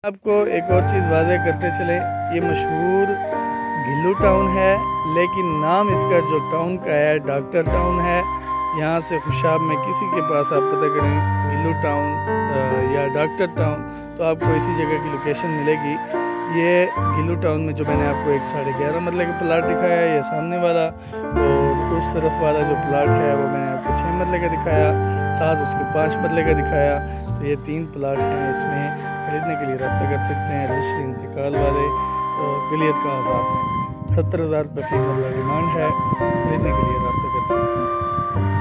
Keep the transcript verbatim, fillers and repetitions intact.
आपको एक और चीज़ वाज़ेह करते चले, ये मशहूर घिल्लू टाउन है, लेकिन नाम इसका जो टाउन का है डॉक्टर टाउन है। यहाँ से खुशाब में किसी के पास आप पता करें घिल्लू टाउन या डॉक्टर टाउन, तो आपको इसी जगह की लोकेशन मिलेगी। ये घिल्लू टाउन में जो मैंने आपको एक साढ़े ग्यारह मरले का प्लाट दिखाया है, ये सामने वाला, और उस तरफ वाला जो प्लाट है वो मैंने आपको छः मरले का दिखाया, साथ उसके पाँच मरले का दिखाया। तो ये तीन प्लाट हैं, इसमें खरीदने के लिए रब्ता कर सकते हैं। रजिस्ट्री इंतकाल वाले और गलियत का आज़ाद है। सत्तर हज़ार रुपये फी मरला डिमांड है, खरीदने के लिए रब्ता कर सकते हैं।